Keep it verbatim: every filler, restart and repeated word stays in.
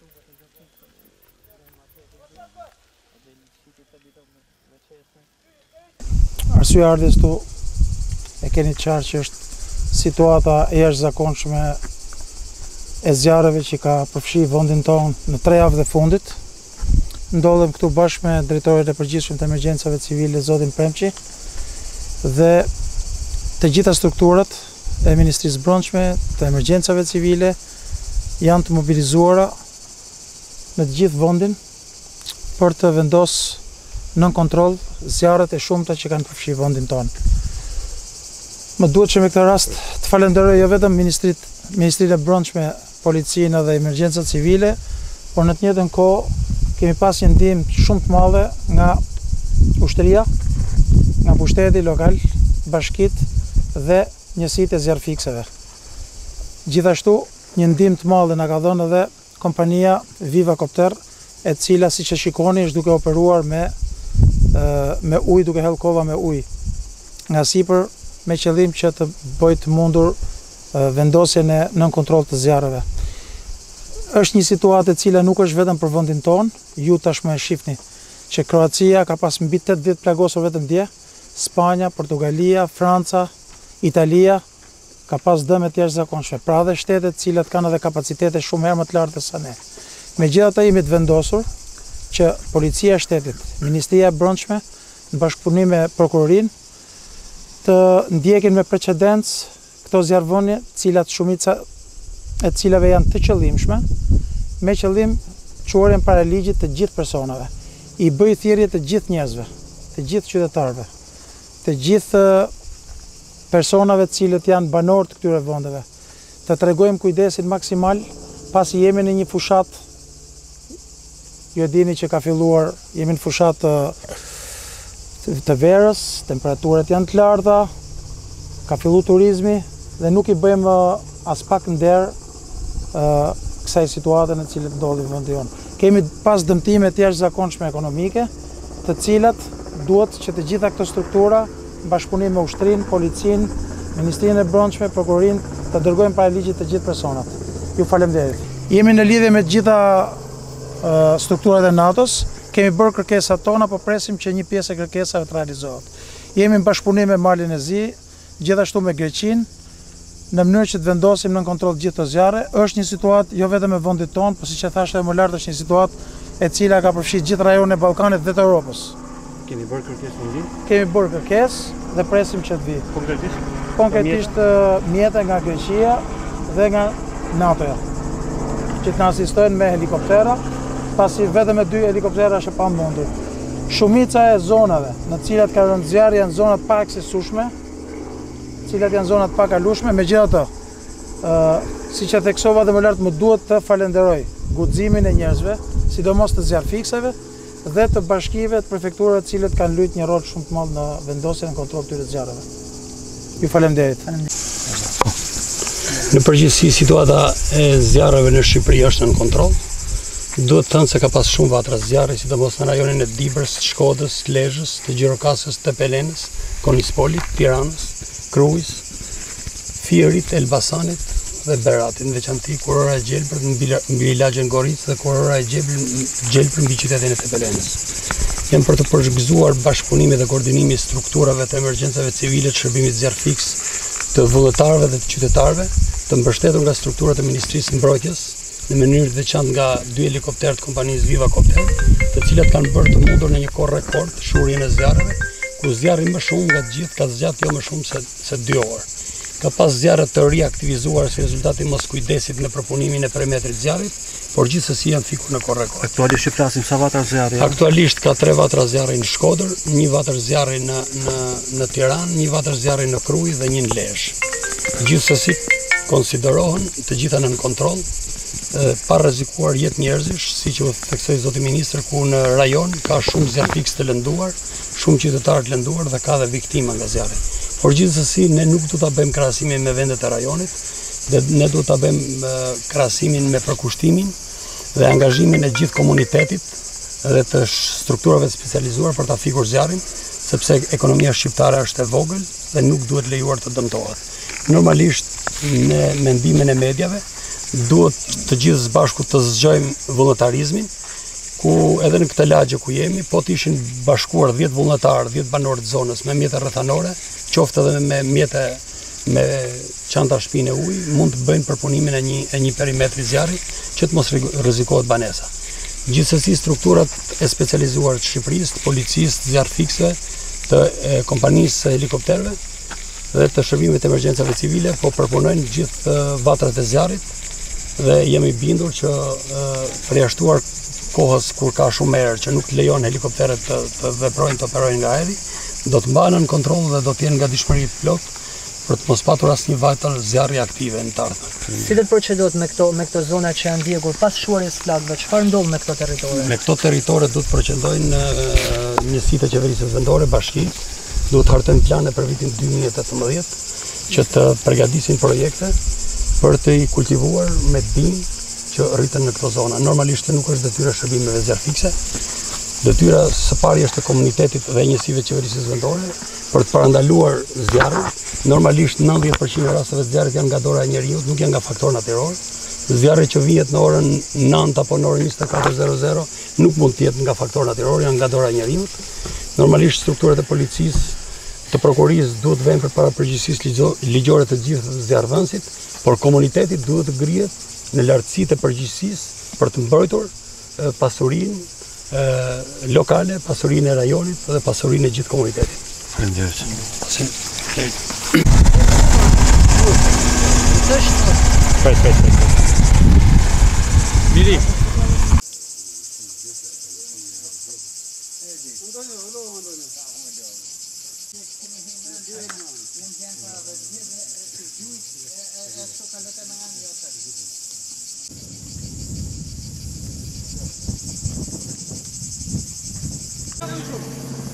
Arsyeja ardhjes tu e keni qartë që është situata e jashtëzakonshme e zjarreve që ka përfshi vendin tonë në tre javë dhe fundit. Ndodhem këtu bashkë me drejtorin e përgjithshëm të emergjencave civile, zotin Premçi, dhe të gjitha strukturat e Ministrisë Brendshme të emergjencave civile janë të mobilizuara në të gjithë vendin për të vendosur nën kontroll zjarret e shumta që kanë përfshi vendin tonë. Më duhet që me këtë rast të falenderoj jo vetëm Ministrit, Ministrinë e Brendshme, Policinë dhe Emergjencat Civile, por në të njëjtën kohë kemi pas një ndihmë shumë të madhe nga ushtria, nga pushteti lokal, bashkitë dhe njësitë e zjarrfikseve. Gjithashtu, një ndihmë të madhe na ka dhënë edhe kompania Viva Kopter, e cila siç e shikoni është duke operuar me me ujë, duke hellë kova me ujë nga sipër, me qëllim që të bëjë të mundur vendosjen e nën kontroll të zjarreve. Është një situatë e cila nuk është vetëm për vendin tonë, ju tashmë e shihni që Kroacia ka pas mbi tetëdhjetë plagosur vetëm dje, Spanja, Portugalia, Franca, Italia ka pas dëme të jashtëzakonshme, pra dhe shtetet të cilat kanë edhe kapacitete shumë herë më të larta se ne. Megjithatë jemi të vendosur që Policia e Shtetit, Ministria e Brendshme, në bashkëpunim me prokurorinë, të ndjekin me precedencë këto zjarrvënie, të cilat shumica e cilave janë të qëllimshme, me qëllim çuarjen para ligjit të gjithë personave, i bëj thirrje të gjithë njerëzve, të gjithë qytetarëve, të gjithë personave të cilët janë banorë të këtyre vendeve, të tregojmë kujdesin maksimal pasi jemi në një fushat. Ju dini që ka filluar, jemi në fushat të, të verës, temperaturat janë të larta, ka fillu turizmi dhe nuk i bëjmë as pak nder uh, kësaj situate në cilët ndodhi vendi jonë. Kemi pas dëmtime të jashtëzakonshme ekonomike, të cilat duhet që të gjitha këto struktura, në bashkëpunim me ushtrinë, policinë, Ministrinë e Brendshme, prokurorinë, të dërgojmë para ligjit të gjithë personat. Ju faleminderit. Jemi në lidhje me të gjitha strukturat e NATO-s, kemi bërë kërkesat tona, po presim që një pjesë e kërkesave të realizohet. Jemi në bashkëpunim me Malin e Zi, gjithashtu me Greqinë, në mënyrë që të vendosim nën kontroll gjithë të zjarre. Është një situatë jo vetëm e vendit tonë, por siç e thashë edhe më lart, është një situatë e cila ka përfshi gjithë rajonin e Ballkanit dhe të Europës. Kemi bërë kërkesë në ndihmë? Kemi bërë kërkesë dhe presim që të vi. Konkretisht? Konkretisht mjete nga Greqia dhe nga NATO-ja, që të na asistojnë me helikoptera, pasi vetëm me dy helikoptera është e pamundur. Shumica e zonave në të cilat ka rënë zjarri janë zonat pa aksesueshme, të cilat janë zonat pa kalueshme. Megjithatë, ë siç e theksova dhe më lart, më duhet të falenderoj guximin e njerëzve, sidomos të zjarrfikseve dhe të bashkive të prefekturave të cilët kanë luajtur një rol shumë të madh në vendosjen e kontrollit të zjarreve. Ju faleminderit. Në përgjithësi, situata e zjarreve në Shqipëri është në kontroll. Duhet thënë se ka pas shumë vatra zjarri, sidomos në rajonin e Dibrës, Shkodrës, Lezhës, të Gjirokastës, të Pelenës, Konispolit, Tiranës, Krujës, Fierit, Elbasanit dhe Beratit, në veçanti kurora e Gjelbër mbi lagjen Goricë dhe kurora e Gjelbër mbi qytetin e Tepelenës. Janë për të përgëzuar bashkëpunimi dhe koordinimi strukturave të emergjencave civile të shërbimit zjarrfiks të vullnetarëve dhe të qytetarëve, të mbështetur nga strukturat e Ministrisë Mbrojtjes, në mënyrë të veçantë nga dy helikopterë të kompanisë Viva Kopter, të cilat kanë bërë të mundur në një kohë rekord shurjen e zjarreve, ku zjarri më shumë nga të gjithë ka zgjatë jo më shumë se, se dy orë. Ka pas zjarre të riaktivizuar si rezultati mos kujdesit në përpunimin e perimetrit zjarrit, por gjithsesi janë fikur në kohë rekord. Aktualisht që flasim sa vatra zjarri? Aktualisht ka tre vatra zjarri në Shkodër, një vatër zjarri në në në Tiranë, një vatër zjarri në Krujë dhe një në Lezhë. Gjithsesi konsiderohen të gjitha nën kontroll, pa rrezikuar jetë njerëzish, siç u theksoi zoti ministër, ku në rajon ka shumë zjarrfiks të lënduar, shumë qytetarë të lënduar dhe ka dhe viktima nga zjarri. Por gjithsesi ne nuk do ta bëjmë krahasimin me vendet e rajonit, dhe ne do ta bëjmë krahasimin me përkushtimin dhe angazhimin e gjithë komunitetit dhe të strukturave specializuar për ta fikur zjarrin, sepse ekonomia shqiptare është e vogël dhe nuk duhet lejuar të dëmtohet. Normalisht në mendimin e mediave duhet të gjithë së bashku të zgjojmë vullnetarizmin, ku edhe në këtë lagje ku jemi, po të ishin bashkuar dhjetë vullnetarë, dhjetë banorë të zonës me mjete rrethanore, qoftë edhe me mjete me çanta shpinë e ujë, mund të bëjnë përpunimin e një e një perimetri zjarri që të mos rrezikohet banesa. Gjithsesi strukturat e specializuara të Shqipërisë, të policisë, të zjarrfiksëve, të e, kompanisë së helikopterëve dhe të shërbimeve të emergjencave civile po përpunojnë gjithë vatrat e zjarrit dhe jemi bindur që e, përjashtuar kohës kur ka shumë erë që nuk lejon helikopteret të, të veprojnë, të operojnë nga ajri, do të mbahen në kontroll dhe do të jenë nga dishmëri plot për të mos patur asnjë vatër zjarri aktive në të ardhmen. Si do të procedohet me këto me këto zona që janë ndjekur pas shuarjes flakëve? Çfarë ndodh me këto territore? Me këto territore duhet procedojnë njësitë e qeverisë vendore, bashkitë, duhet hartojnë plane për vitin dy mijë e tetëmbëdhjetë që të përgatisin projekte për të i kultivuar me bim që rriten në këto zona. Normalisht nuk është detyra e shërbimeve zjarrfikse. Detyra së pari është e komunitetit dhe njësive të qeverisë vendore për të parandaluar zjarrin. Normalisht nëntëdhjetë përqind e rasteve zjarrit janë nga dora e njeriut, nuk janë nga faktor natyror. Zjarri që vihet në orën nëntë apo në orën njëzet e katër nuk mund të jetë nga faktor natyror, janë nga dora e njeriut. Normalisht strukturat e policisë, të prokurisë duhet të vënë përpara përgjegjësisë ligjore të gjithë zjarrvënësit, por komuniteti duhet të grihet në lartësitë e përgjegjësisë për të mbrojtur pasurinë lokale, pasurinë e rajonit dhe pasurinë e gjithë komunitetit. Faleminderit. Prej, prej, prej. Miri. Thank you.